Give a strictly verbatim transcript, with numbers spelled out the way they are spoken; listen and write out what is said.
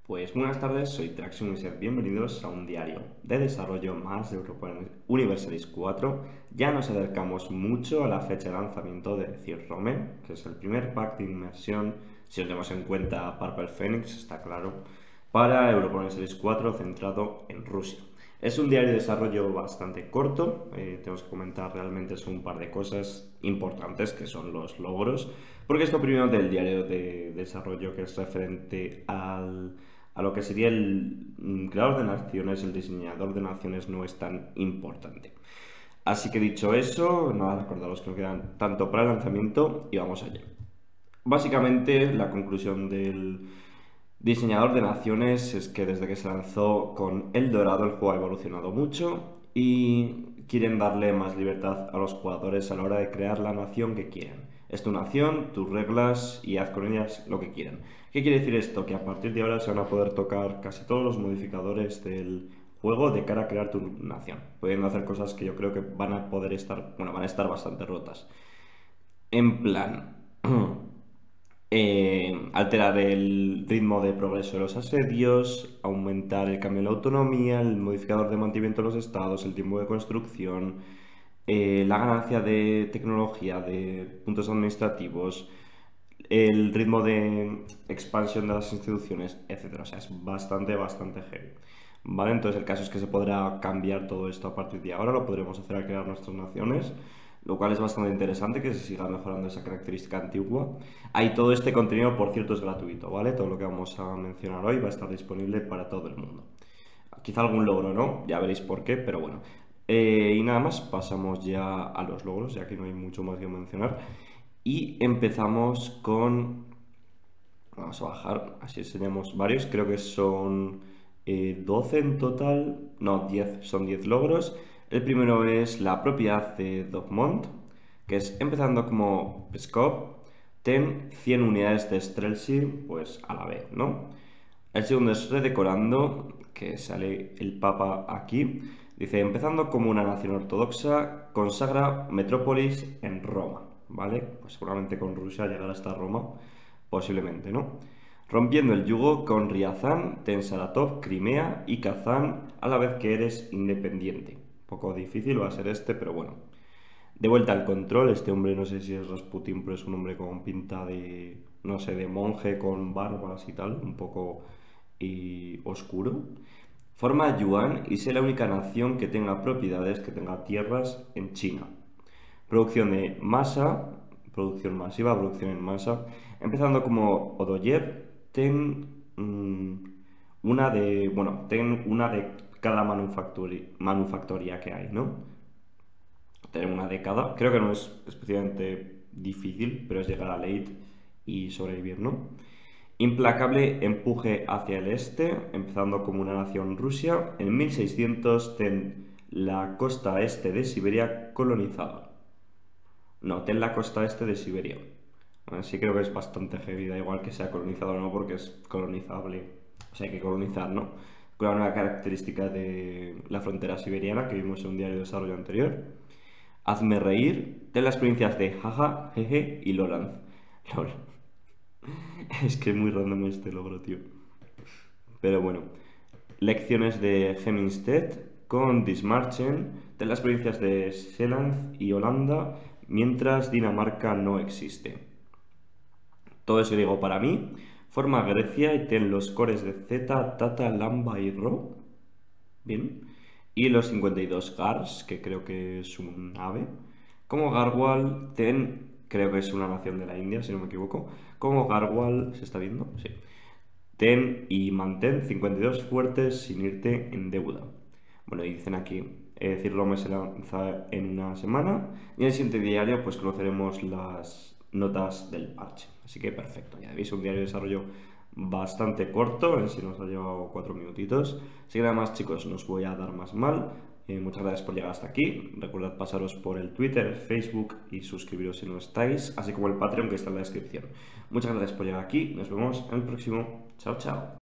Pues buenas tardes, soy Traction User. Bienvenidos a un diario de desarrollo más de Europa Universalis cuatro. Ya nos acercamos mucho a la fecha de lanzamiento de Cirrome, que es el primer pack de inmersión, si tenemos en cuenta Purple Phoenix, está claro, para Europa Universalis cuatro centrado en Rusia. Es un diario de desarrollo bastante corto, eh, tenemos que comentar realmente son un par de cosas importantes que son los logros, porque esto primero del diario de desarrollo que es referente al a lo que sería el creador de naciones, el diseñador de naciones no es tan importante. Así que dicho eso, nada, recordaros que nos quedan tanto para el lanzamiento y vamos allá. Básicamente la conclusión del diseñador de naciones es que desde que se lanzó con El Dorado el juego ha evolucionado mucho y quieren darle más libertad a los jugadores a la hora de crear la nación que quieran. Es tu nación, tus reglas y haz con ellas lo que quieran. ¿Qué quiere decir esto? Que a partir de ahora se van a poder tocar casi todos los modificadores del juego de cara a crear tu nación. Pueden hacer cosas que yo creo que van a poder estar, bueno, van a estar bastante rotas. En plan, eh, alterar el ritmo de progreso de los asedios, aumentar el cambio en la autonomía, el modificador de mantenimiento de los estados, el tiempo de construcción, eh, la ganancia de tecnología, de puntos administrativos, el ritmo de expansión de las instituciones, etcétera. O sea, es bastante, bastante heavy. ¿Vale? Entonces el caso es que se podrá cambiar todo esto a partir de ahora, lo podremos hacer al crear nuestras naciones, lo cual es bastante interesante que se siga mejorando esa característica antigua. Ahí todo este contenido, por cierto, es gratuito, ¿vale? Todo lo que vamos a mencionar hoy va a estar disponible para todo el mundo. Quizá algún logro no, ya veréis por qué, pero bueno. Eh, y nada más, pasamos ya a los logros, ya que no hay mucho más que mencionar. Y empezamos con... Vamos a bajar, así enseñamos varios, creo que son eh, doce en total, no, diez, son diez logros. El primero es la propiedad de Dogmont, que es empezando como Pskov, ten cien unidades de Streltsy, pues a la vez, ¿no? El segundo es redecorando, que sale el Papa aquí. Dice, empezando como una nación ortodoxa, consagra metrópolis en Roma, ¿vale? Pues seguramente con Rusia llegará hasta Roma, posiblemente, ¿no? Rompiendo el yugo con Riazán, ten Saratov, Crimea y Kazán a la vez que eres independiente. Un poco difícil va a ser este, pero bueno. De vuelta al control, este hombre no sé si es Rasputin, pero es un hombre con pinta de, no sé, de monje con barbas y tal, un poco y oscuro. Forma Yuan y sea la única nación que tenga propiedades, que tenga tierras en China. Producción de masa, producción masiva, producción en masa. Empezando como Odoyev, ten mmm, una de, bueno, ten una de cada manufactoría que hay, ¿no? Tener una década. Creo que no es especialmente difícil, pero es llegar a late y sobrevivir, ¿no? Implacable empuje hacia el este, empezando como una nación Rusia. En mil seiscientos ten la costa este de Siberia colonizada. No, ten la costa este de Siberia. Así creo que es bastante heavy, da igual que sea colonizado o no, porque es colonizable. O sea, hay que colonizar, ¿no? Con una característica de la frontera siberiana que vimos en un diario de desarrollo anterior. Hazme reír, ten las provincias de Jaja, Jeje y Loranz. Lol. Es que es muy random este logro, tío. Pero bueno. Lecciones de Heminstedt con Dismarchen, de las provincias de Zeeland y Holanda, mientras Dinamarca no existe. Todo eso digo para mí. Forma Grecia y ten los cores de Z, Tata, Lamba y Ro. Bien. Y los cincuenta y dos Gars, que creo que es un ave. Como Garhwal, ten, creo que es una nación de la India, si no me equivoco. Como Garhwal, ¿se está viendo? Sí. Ten y mantén cincuenta y dos fuertes sin irte en deuda. Bueno, y dicen aquí, eh, Cirrome se lanza en una semana y en el siguiente diario pues conoceremos las notas del parche. Así que perfecto, ya veis, un diario de desarrollo bastante corto, a ver si nos ha llevado cuatro minutitos. Así que nada más, chicos, no os voy a dar más mal. Eh, muchas gracias por llegar hasta aquí. Recordad pasaros por el Twitter, el Facebook y suscribiros si no estáis, así como el Patreon que está en la descripción. Muchas gracias por llegar aquí. Nos vemos en el próximo. Chao, chao.